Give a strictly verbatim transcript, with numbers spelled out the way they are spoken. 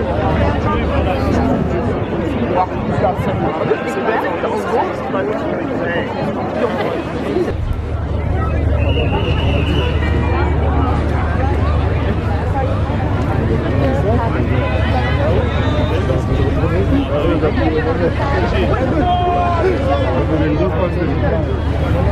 C'est bien, en gros, c'est pas le truc.